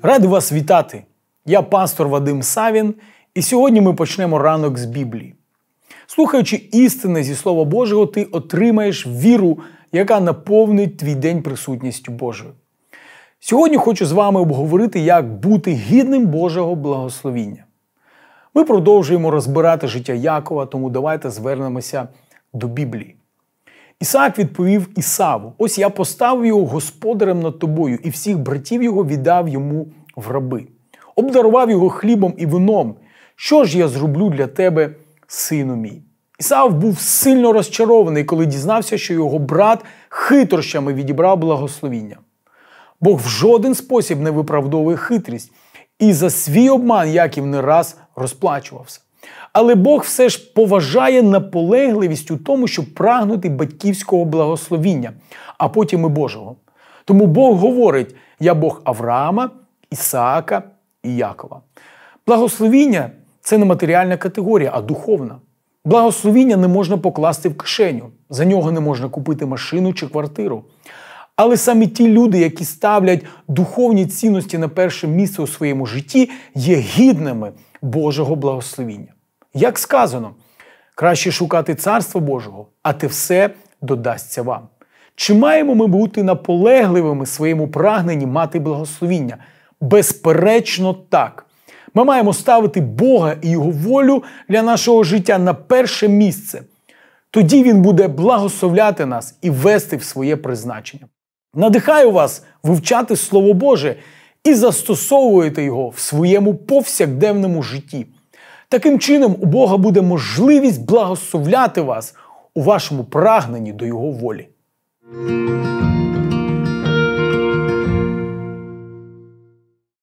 Радий вас вітати! Я пастор Вадим Савін, і сьогодні ми почнемо ранок з Біблії. Слухаючи істини зі Слова Божого, ти отримаєш віру, яка наповнить твій день присутністю Божою. Сьогодні хочу з вами обговорити, як бути гідним Божого благословіння. Ми продовжуємо розбирати життя Якова, тому давайте звернемося до Біблії. Ісаак відповів Ісаву: «Ось я поставив його господарем над тобою, і всіх братів його віддав йому в раби. Обдарував його хлібом і вином. Що ж я зроблю для тебе, сину мій?» Ісав був сильно розчарований, коли дізнався, що його брат хитрощами відібрав благословіння. Бог в жоден спосіб не виправдовує хитрість, і за свій обман Яків не раз розплачувався. Але Бог все ж поважає наполегливість у тому, щоб прагнути батьківського благословіння, а потім і Божого. Тому Бог говорить: «Я Бог Авраама, Ісаака і Якова». Благословіння – це не матеріальна категорія, а духовна. Благословіння не можна покласти в кишеню, за нього не можна купити машину чи квартиру. Але саме ті люди, які ставлять духовні цінності на перше місце у своєму житті, є гідними Божого благословіння. Як сказано, краще шукати Царства Божого, а те все додасться вам. Чи маємо ми бути наполегливими в своєму прагненні мати благословіння? Безперечно, так. Ми маємо ставити Бога і Його волю для нашого життя на перше місце. Тоді Він буде благословляти нас і вести в своє призначення. Надихаю вас вивчати Слово Боже і застосовуйте його в своєму повсякденному житті. Таким чином, у Бога буде можливість благословляти вас у вашому прагненні до Його волі.